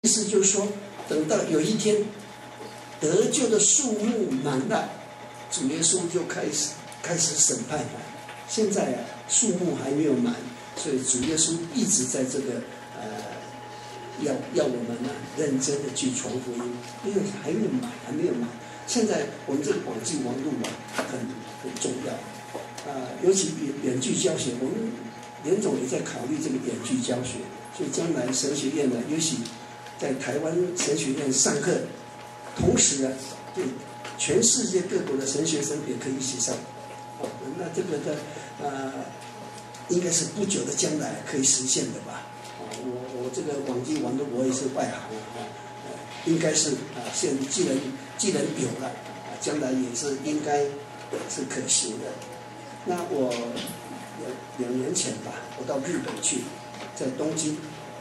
意思就是说，等到有一天得救的数目满了，主耶稣就开始审判了。现在啊，数目还没有满，所以主耶稣一直在这个要我们呢认真的去传福音，因为还没有满。现在我们这个网际网络啊很重要尤其远距教学，我们联总也在考虑这个远距教学，所以将来神学院呢，尤其在台湾神学院上课，同时啊，对全世界各国的神学生也可以一起上。那这个应该是不久的将来可以实现的吧？我这个网际网络我也是外行应该是现既然有了将来也是应该是可行的。那我2年前吧，我到日本去，在东京，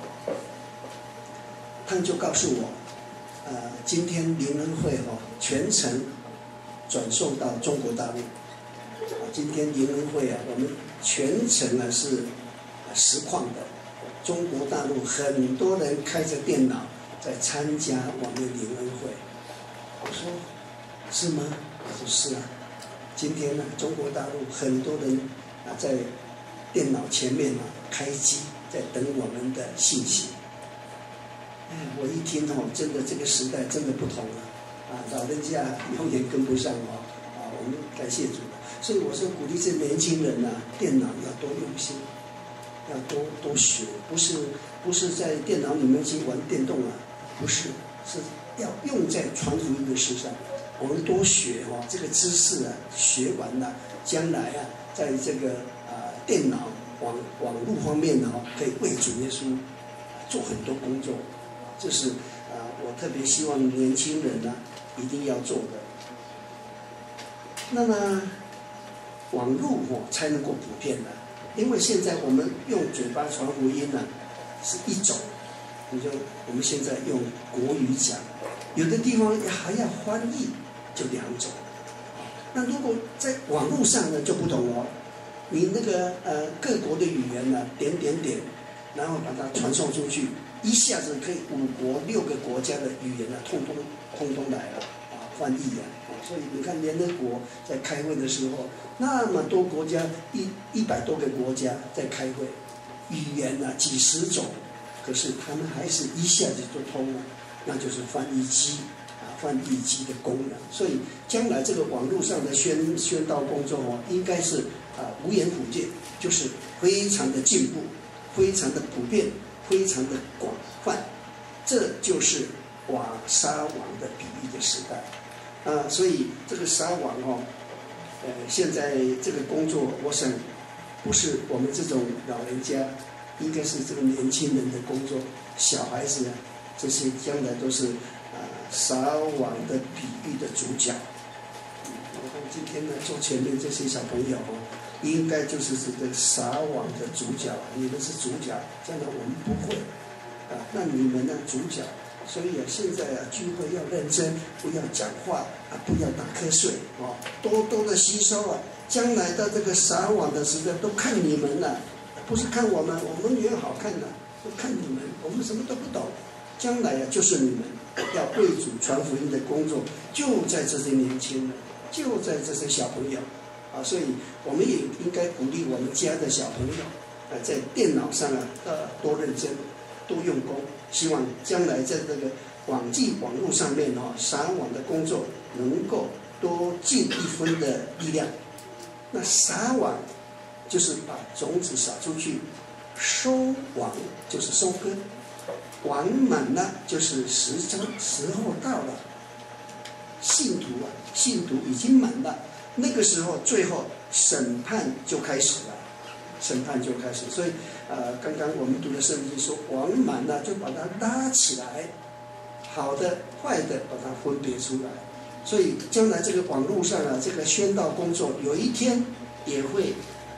他们就告诉我，今天灵恩会全程转送到中国大陆。今天灵恩会我们全程是实况的，中国大陆很多人开着电脑在参加我们灵恩会。我说是吗？他说是啊。今天呢，中国大陆很多人在电脑前面开机，在等我们的信息。我一听真的这个时代真的不同了老人家永远跟不上我们感谢主。所以我说鼓励这年轻人电脑要多用心，要多学，不是在电脑里面去玩电动不是，是要用在传福音的事上。我们多学这个知识学完了，将来在这个电脑网络方面可以为主耶稣做很多工作。这是我特别希望年轻人一定要做的。那么网络才能够普遍的，因为现在我们用嘴巴传福音是一种，我们现在用国语讲，有的地方还要翻译，就2种。那如果在网络上呢就不同了，你那个各国的语言点，然后把它传送出去，一下子可以5国6个国家的语言通通来了翻译所以你看联合国在开会的时候，那么多国家100多个国家在开会，语言几十种，可是他们还是一下子就通了，那就是翻译机的功能。所以将来这个网络上的宣道工作应该是无远弗届，就是非常的进步，非常的普遍，非常的广泛。这就是撒网的比喻的时代所以这个撒网现在这个工作，我想不是我们这种老人家，应该是这个年轻人的工作。小孩子这些将来都是撒网的比喻的主角。我看今天坐前面这些小朋友应该就是这个撒网的主角你们是主角，将来我们不会那你们主角。所以现在聚会要认真，不要讲话不要打瞌睡多的吸收将来到这个撒网的时代都看你们不是看我们也好看都看你们，我们什么都不懂。将来就是你们要为主传福音的工作，就在这些年轻人，就在这些小朋友所以我们也应该鼓励我们家的小朋友在电脑上多认真，多用功。希望将来在这个网络上面撒网的工作能够多尽1分的力量。那撒网就是把种子撒出去，收网就是收割，网满了就是时候到了，信徒已经满了，那个时候最后审判就开始了。所以刚刚我们读的圣经说，网满了就把它拉起来，好的坏的把它分别出来。所以将来这个网络上这个宣道工作有一天也会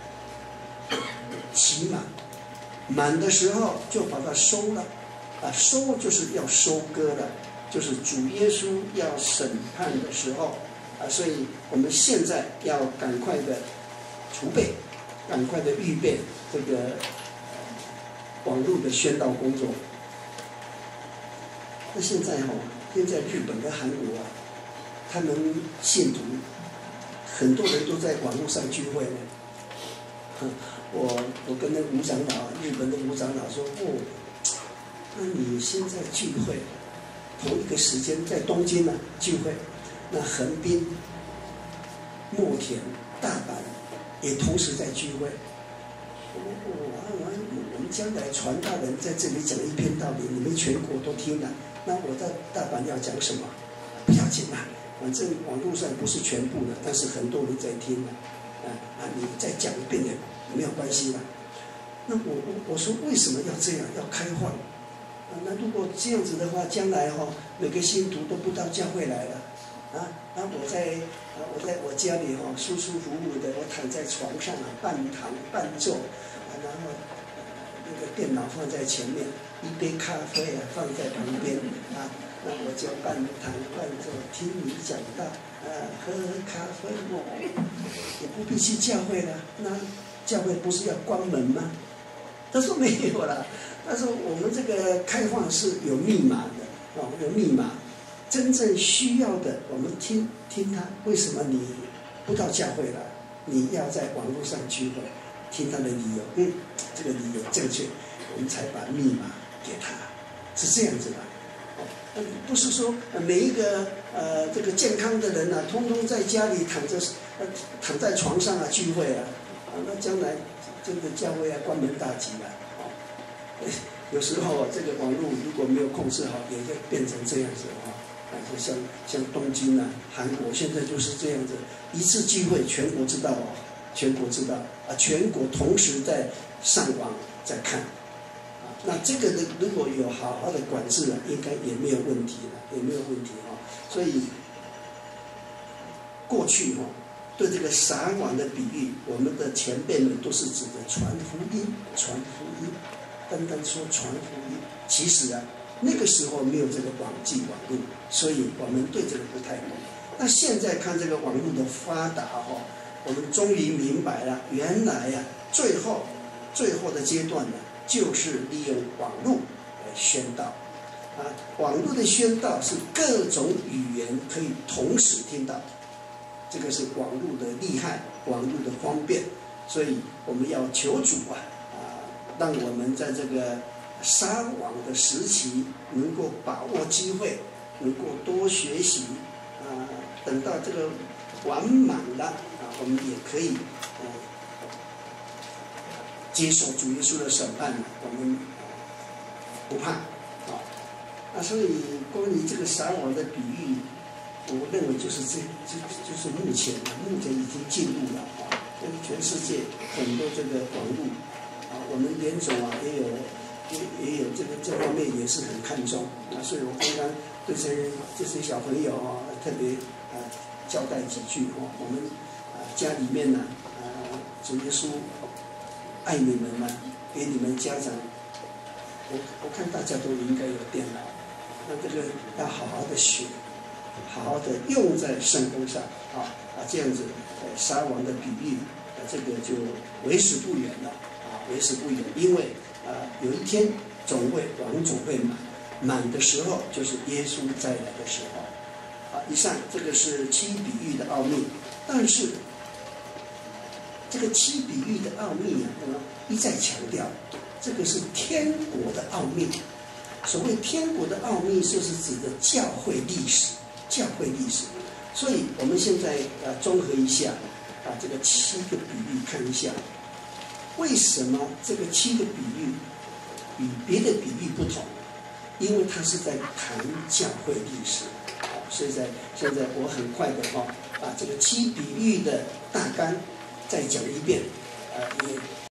期满的时候就把它收了收就是要收割了，就是主耶稣要审判的时候所以我们现在要赶快的储备，赶快的预备这个网络的宣道工作。 那现在现在日本跟韩国啊，他们信徒很多人都在网络上聚会呢。我跟那个吴长老，日本的吴长老说，那你现在聚会，同一个时间在东京呢聚会，那横滨、墨田、大阪也同时在聚会。我们将来传道人在这里讲一篇道理，你们全国都听了，那我在大阪要讲什么？不要紧啦，反正网络上不是全部的，但是很多人在听了，你再讲一遍也没有关系啦。那我说为什么要这样？要开放？那如果这样子的话，将来每个信徒都不到教会来了，我在我家里舒舒服服的，我躺在床上半躺半坐，然后那个电脑放在前面，一杯咖啡放在旁边那我就半躺半坐听你讲道喝咖啡也不必去教会了。那教会不是要关门吗？他说没有啦，他说我们这个开放是有密码的有密码。真正需要的，我们听他。为什么你不到教会来？你要在网络上聚会，听他的理由。这个理由正确，我们才把密码给他，是这样子的。不是说每一个这个健康的人通通在家里躺在床上聚会那将来这个教会关门大吉了。有时候这个网络如果没有控制好，也会变成这样子像东京韩国现在就是这样子，一次聚会全国知道全国知道全国同时在上网在看那这个如果有好好的管制应该也没有问题了，也没有问题所以过去对这个撒网的比喻，我们的前辈们都是指的传福音，单单说传福音，其实那个时候没有这个网络，所以我们对这个不太懂。那现在看这个网络的发达我们终于明白了，原来最后的阶段就是利用网络来宣道网络的宣道是各种语言可以同时听到，这个是网络的厉害，网络的方便，所以我们要求主让我们在这个撒网的时期能够把握机会，能够多学习等到这个完满了我们也可以接受主耶稣的审判我们不怕所以关于这个撒网的比喻，我认为就是就是目前已经进入了全世界很多这个网络我们联总也有这方面也是很看重所以我刚刚对这些小朋友特别交代几句我们家里面主耶稣爱你们给你们家长，我看大家都应该有电脑，那这个要好好的学，好好的用在圣工上这样子撒网的比喻这个就为时不远了为时不远，因为有一天网总会满的时候，就是耶稣再来的时候以上这个是七比喻的奥秘，但是这个七比喻的奥秘一再强调，这个是天国的奥秘。所谓天国的奥秘，就是指的教会历史。所以我们现在综合一下这个七个比喻，看一下为什么这个七个比喻与别的比喻不同，因为它是在谈教会历史所以现在我很快的把这个七比喻的大纲再讲一遍也